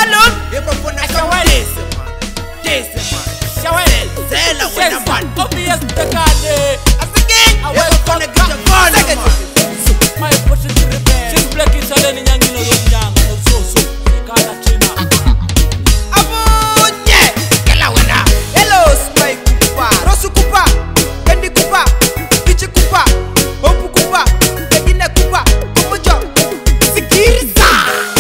Salon. Obvious the Kanye. As the king, I was gonna get the ball. My push to repair. She's black is all in young, you know, young, so. Kala China. Abunye. Kelawena. Hello, Spike Kupa. Rosu Kupa. Kendi Kupa. Kichi Kupa. Opu Kupa. Tegine Kupa. Kupujo. Sikiriza.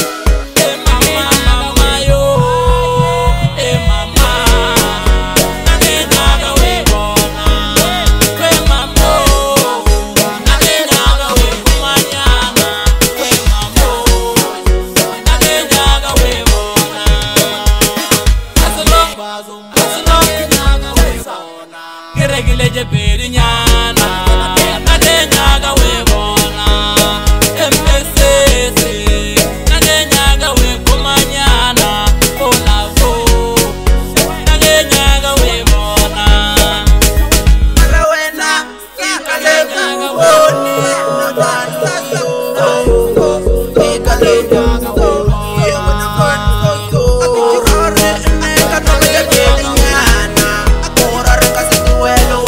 Leje perinyana nadenyaga webona MSS nadenyaga wekomanyana olavo nadenyaga webona Alawena ikalegu woni nabantu ikalegu woni nabantu atirore neka tole perinyana akorara kasituwelo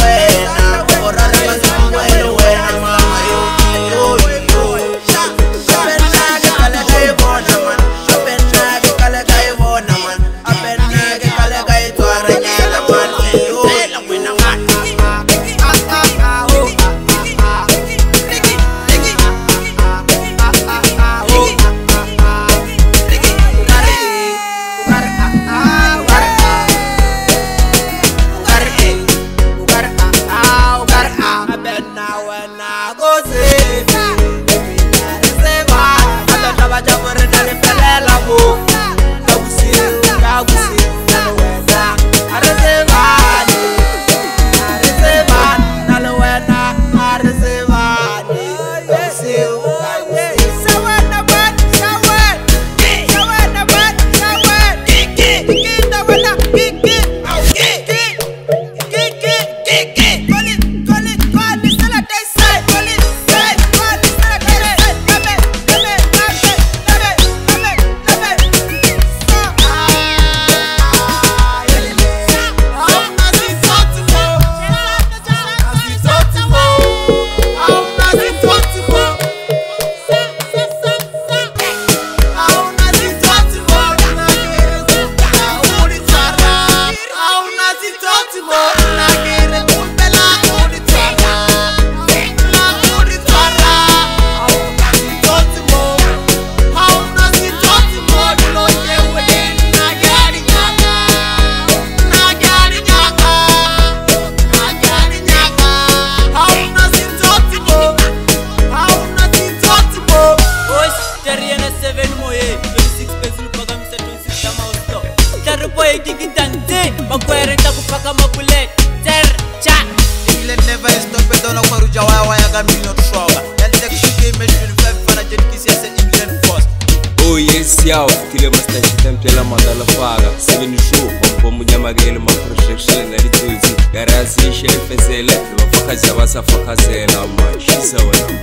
Oh yes, yao, kile master chitamtela madala faga. Seven show, bombo nyamagele ma projection na lituzi. Garazi shelfezele, bafaka zabasa fakazela ma. Shisa wana.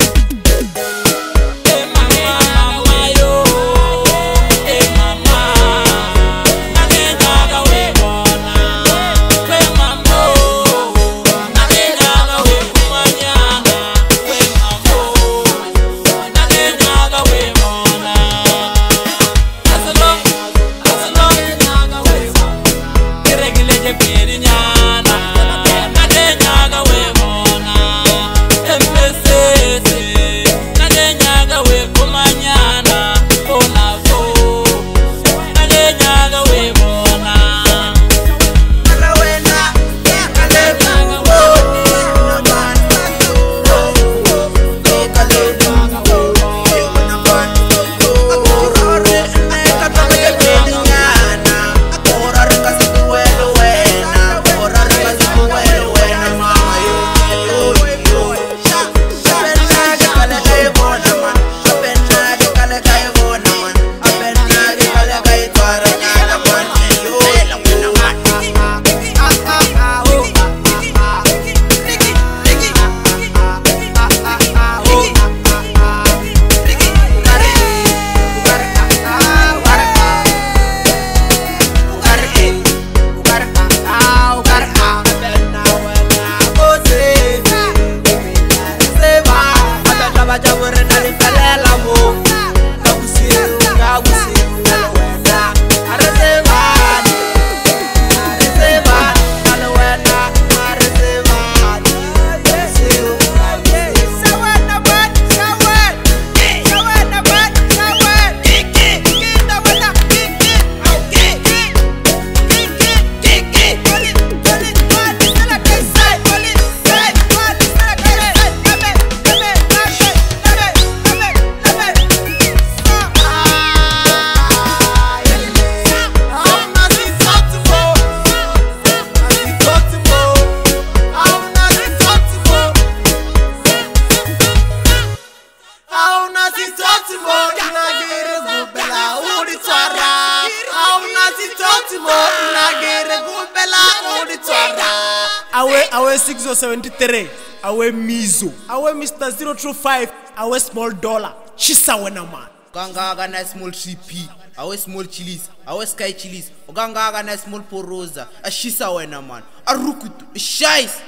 Nadenyaga webona MSS Ultimo nagere kumbela uditwara. Awe 6073 awe Mizo awe Mr. 025 awe Small Dollar shisa wena man Ganga na small 3P awe small chilies awe sky chilies Ganga na small poroza ashisa wena man arukutu shais